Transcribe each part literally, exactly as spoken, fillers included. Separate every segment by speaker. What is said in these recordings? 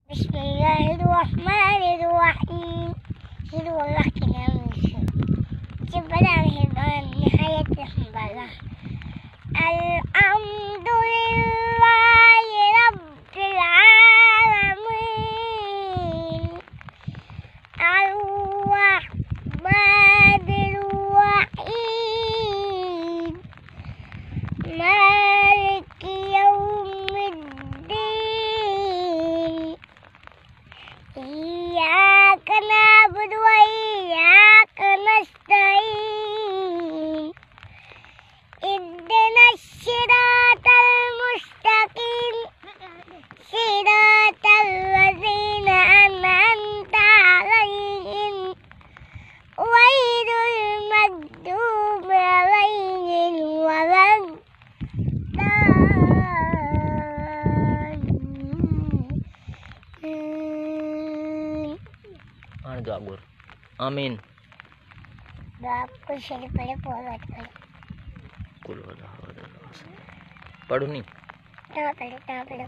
Speaker 1: बिस्मिल्लाहिर्रहमानिर्रहीम। शुरू अल्लाह के नाम से जो बड़ा मेहरबान निहायत रहम वाला। अल्हम्दुलिल्लाहि रब्बिल आलमीन अर्रहमानिर रहीम मालिकि यौमिद्दीन इय्याका नअबुदु व इय्याका नस्तईन इहदिनस सिरातल मुस्तकीम सिरातल लज़ीना अनअमता अलैहिम गैरिल मग़दूबि अलैहिम वलद्दाल्लीन।
Speaker 2: दुआ बोल आमीन।
Speaker 1: दुआ को शेर पढ़े बहुत पढ़े
Speaker 2: कुल पढ़ू नहीं
Speaker 1: ना पढ़े ना पढ़े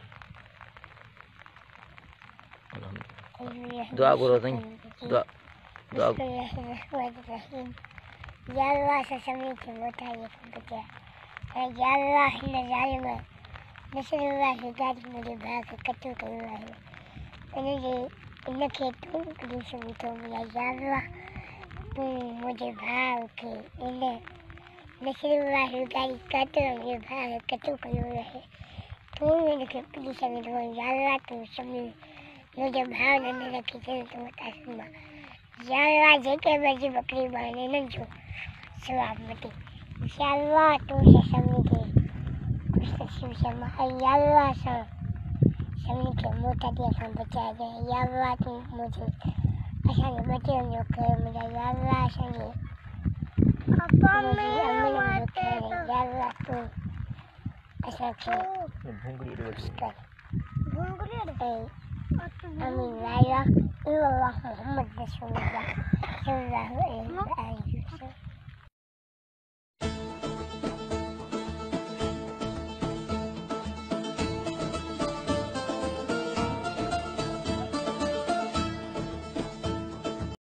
Speaker 2: दुआ करो सही दुआ दुआ
Speaker 1: बिस्मिल्लाहिर्रहमानिर्रहीम। या अल्लाह से समी की मोटाई को बचा या अल्लाह ने जालिम नसरुल्लाह गाज मुझे भाग कच्चू करूँ है मुझे इन खेतों की सभी तो मिला या अल्लाह तू मुझे भाग के इन नसरुल्लाह गाज कच्चू मुझे भाग कच्चू करूँ है तू मेरे खेतों की सभी तो या अल्लाह तू सभी मुझे भाव नहीं रखी चल तो बता सुना या अल्लाह जेके बजी बकरी बाने न जो सवाब मती या अल्लाह तू से सभी के कुछ तस्वीर से या अल्लाह से सभी के मोटा दिया से बचा दे या अल्लाह तू मुझे ऐसा नहीं बचे जो करे मुझे या अल्लाह से ये मुझे अमल में करे या अल्लाह तू ऐसा के
Speaker 2: भूंगड़ी
Speaker 1: भूंगड़ी आमीन ला इलाहा इल्लल्लाह मुहम्मद रसूलुल्लाह सल्लल्लाहु अलैहि वसल्लम।